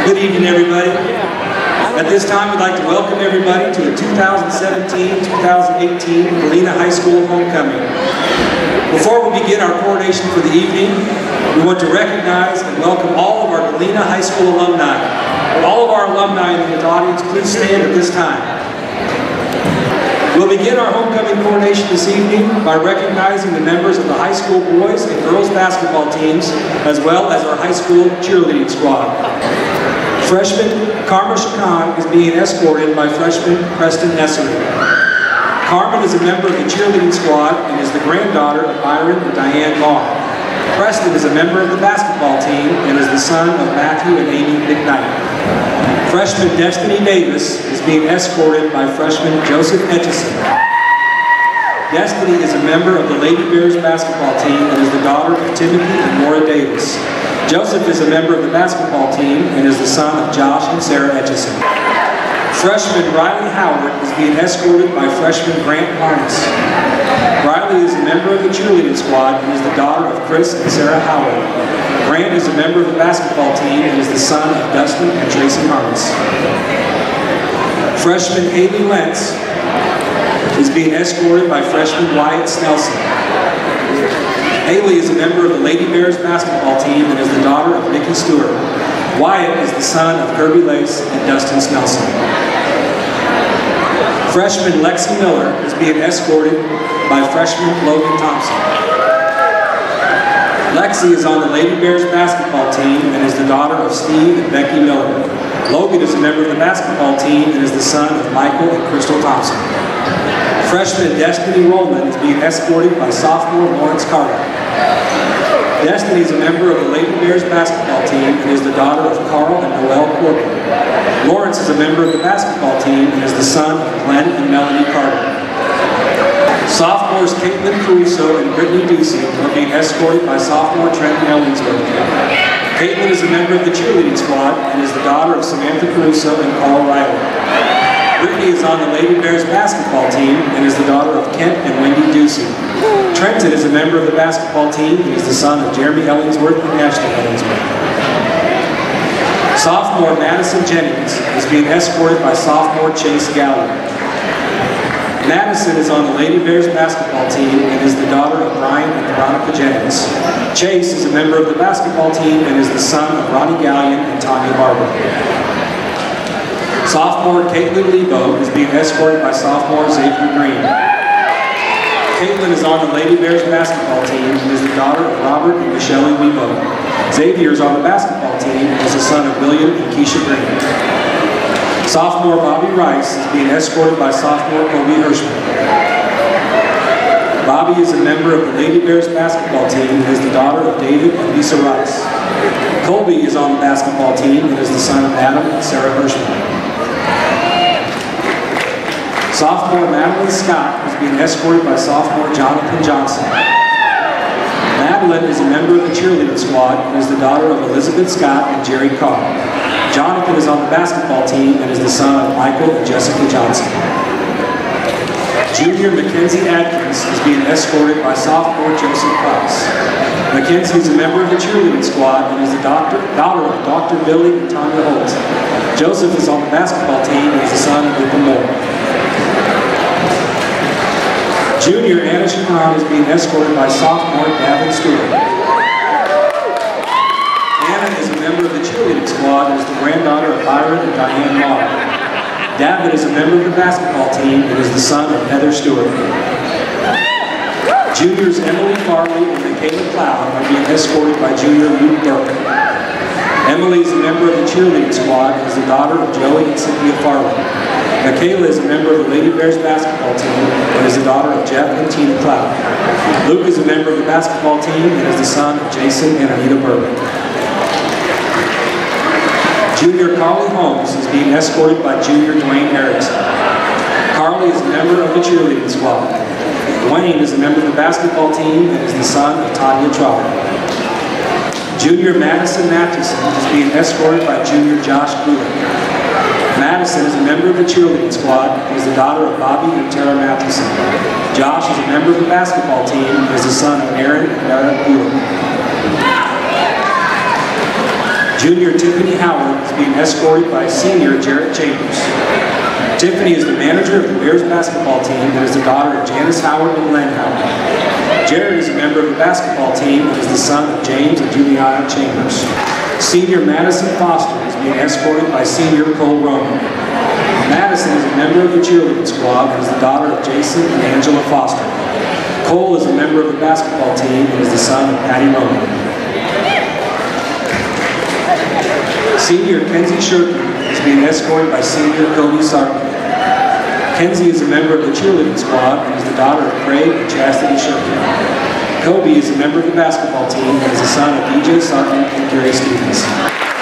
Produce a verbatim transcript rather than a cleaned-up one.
Good evening, everybody. At this time, we'd like to welcome everybody to the two thousand seventeen two thousand eighteen Galena High School Homecoming. Before we begin our coronation for the evening, we want to recognize and welcome all of our Galena High School alumni. All of our alumni in the audience, please stand at this time. We'll begin our homecoming coronation this evening by recognizing the members of the high school boys and girls basketball teams, as well as our high school cheerleading squad. Freshman Karma Shakan is being escorted by freshman Preston Essery. Carmen is a member of the cheerleading squad and is the granddaughter of Byron and Diane Vaughn. Preston is a member of the basketball team and is the son of Matthew and Amy McKnight. Freshman Destiny Davis is being escorted by freshman Joseph Etchison. Destiny is a member of the Lady Bears basketball team and is the daughter of Timothy and Maura Davis. Joseph is a member of the basketball team and is the son of Josh and Sarah Etchison. Freshman Riley Howard is being escorted by freshman Grant Harness. Riley is a member of the cheerleading squad and is the daughter of Chris and Sarah Howard. Grant is a member of the basketball team and is the son of Dustin and Tracy Harness. Freshman Haley Lentz is being escorted by freshman Wyatt Snelson. Haley is a member of the Lady Bears basketball team and is the daughter of Nikki Stewart. Wyatt is the son of Kirby Lace and Dustin Snelson. Freshman Lexi Miller is being escorted by freshman Logan Thompson. Lexi is on the Lady Bears basketball team and is the daughter of Steve and Becky Miller. Logan is a member of the basketball team and is the son of Michael and Crystal Thompson. Freshman Destiny Rollman is being escorted by sophomore Lawrence Carter. Destiny is a member of the Lady Bears basketball team and is the daughter of Carl and Noelle Corbin. Lawrence is a member of the basketball team and is the son of Glenn and Melanie Carter. Sophomores Caitlin Caruso and Brittany Ducey are being escorted by sophomore Trenton Ellingsworth. Caitlin is a member of the cheerleading squad and is the daughter of Samantha Caruso and Carl Riley. Brittany is on the Lady Bears basketball team and is the daughter of Kent and Wendy Ducey. Trenton is a member of the basketball team and is the son of Jeremy Ellingsworth and Ashley Ellingsworth. Sophomore Madison Jennings is being escorted by sophomore Chase Gallagher. Madison is on the Lady Bears basketball team and is the daughter of Brian and Veronica Jennings. Chase is a member of the basketball team and is the son of Ronnie Gallion and Tanya Barber. Sophomore Caitlin Lebo is being escorted by sophomore Xavier Green. Caitlin is on the Lady Bears basketball team and is the daughter of Robert and Michelle Lebo. Xavier is on the basketball team and is the son of William and Keisha Green. Sophomore Bobby Rice is being escorted by sophomore Kobe Hirschman. Bobby is a member of the Lady Bears basketball team and is the daughter of David and Lisa Rice. Colby is on the basketball team and is the son of Adam and Sarah Hirschman. Sophomore Madeline Scott is being escorted by sophomore Jonathan Johnson. Madeline is a member of the cheerleading squad and is the daughter of Elizabeth Scott and Jerry Carr. Jonathan is on the basketball team and is the son of Michael and Jessica Johnson. Junior Mackenzie Adkins is being escorted by sophomore Joseph Price. Mackenzie is a member of the cheerleading squad and is the doctor, daughter of Doctor Billy and Tanya Holt. Joseph is on the basketball team and is the son of Luca Moore. Junior Anna Shakan is being escorted by sophomore Gavin Stewart. Anna is a member of the cheerleading squad and is the granddaughter of Byron and Diane Vaughn. David is a member of the basketball team and is the son of Heather Stewart. Juniors Emily Farley and Michaela Cloud are being escorted by junior Luke Burke. Emily is a member of the cheerleading squad and is the daughter of Joey and Cynthia Farley. Michaela is a member of the Lady Bears basketball team and is the daughter of Jeff and Tina Cloud. Luke is a member of the basketball team and is the son of Jason and Anita Burbank. Junior Carly Holmes is being escorted by junior Dwayne Erickson. Carly is a member of the cheerleading squad. Dwayne is a member of the basketball team and is the son of Tanya Trotter. Junior Madison Matheson is being escorted by junior Josh Gulick. Madison is a member of the cheerleading squad and is the daughter of Bobby and Tara Matheson. Josh is a member of the basketball team and is the son of Aaron and Eric Gulick. Junior Tiffany Howard is being escorted by senior Jarrett Chambers. Tiffany is the manager of the Bears basketball team and is the daughter of Janice Howard and Len Howard. Jared is a member of the basketball team and is the son of James and Juliana Chambers. Senior Madison Foster is being escorted by senior Cole Roman. Madison is a member of the cheerleading squad and is the daughter of Jason and Angela Foster. Cole is a member of the basketball team and is the son of Patty Roman. Senior Kenzie Shirky is being escorted by senior Cody Sarton. Kenzie is a member of the cheerleading squad and is the daughter of Craig and Chastity Shirky. Kobe is a member of the basketball team and is the son of D J Sarton and Gary Stevens.